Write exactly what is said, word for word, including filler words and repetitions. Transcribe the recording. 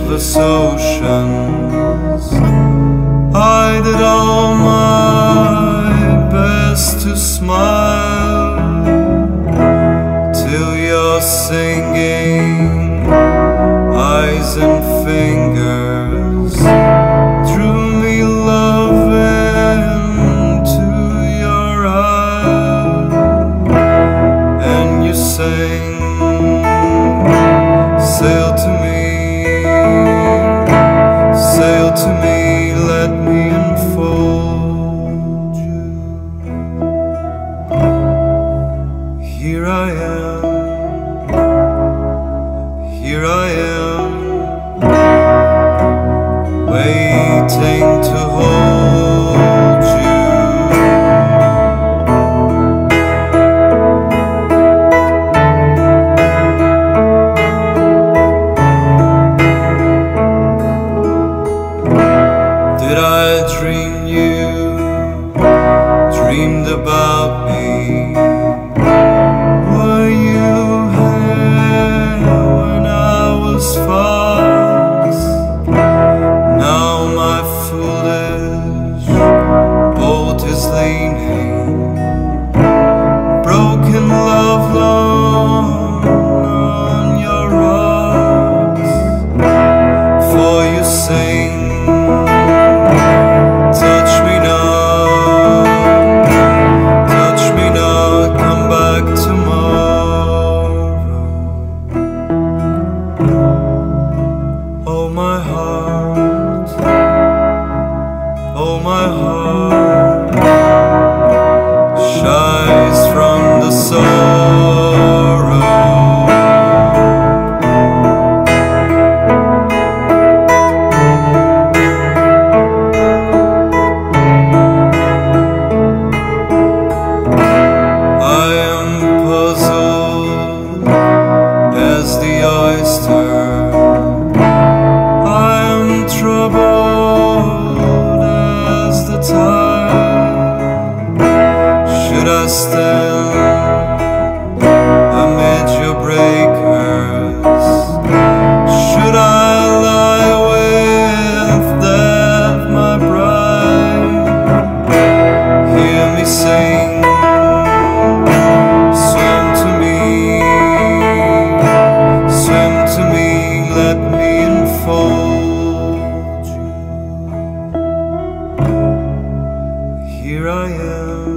endless oceans. I did all my best to smile till you're singing, eyes and fingers drew me love into your eyes, and you sang, sail to me, sail to me, let me enfold you. Here I am, here I am, waiting to hold you. Did I dream you dreamed about me? Were you here when I was fast? Now my foolish boat is leaning, broken love long on your rocks. For you sing, touch me now, touch me now, come back tomorrow. Oh my heart, oh my heart, shies from the sorrow. I am puzzled as the oyster, I am troubled as the tide. Should I stand amid your breakers? Should I lie with death, my bride? Hear me sing, swim to me, swim to me, let me enfold you. Here I am,